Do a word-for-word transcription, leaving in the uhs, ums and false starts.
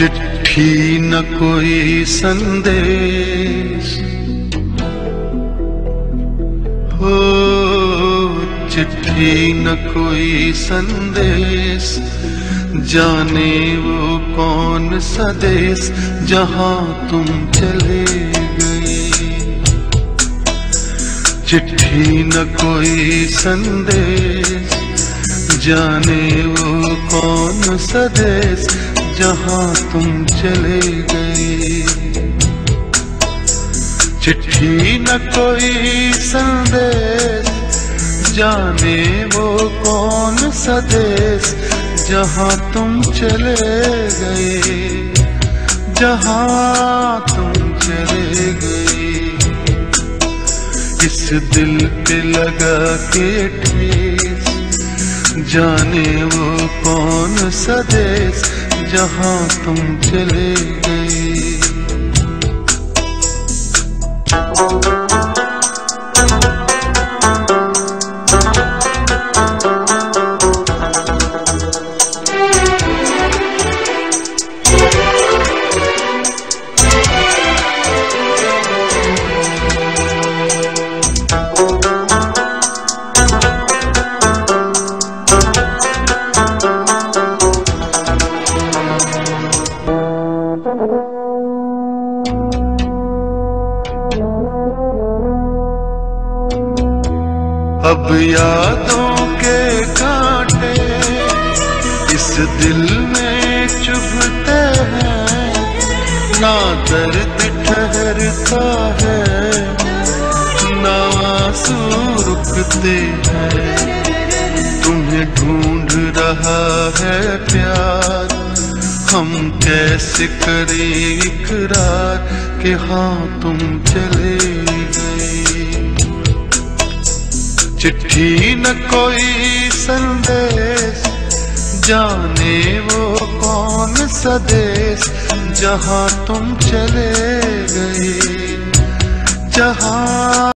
चिट्ठी न कोई संदेश हो, चिट्ठी न कोई संदेश, जाने वो कौन सा देश जहां तुम चले गए। चिट्ठी न कोई संदेश, जाने वो कौन सा देश जहां तुम चले गए। चिट्ठी न कोई संदेश, जाने वो कौन सा देश जहां तुम चले गए, जहां तुम चले गए। इस दिल पे लगा के ठेस, जाने वो कौन सा देश जहां तुम चले गए। अब यादों के कांटे इस दिल में चुभते हैं, ना दर्द ठहरता है, ना आंसू रुकते हैं। तुम्हें ढूंढ रहा है प्यार, हम कैसे करें इकरार कि हाँ तुम चले गए। चिट्ठी न कोई संदेश, जाने वो कौन सा देश जहां तुम चले गए, जहां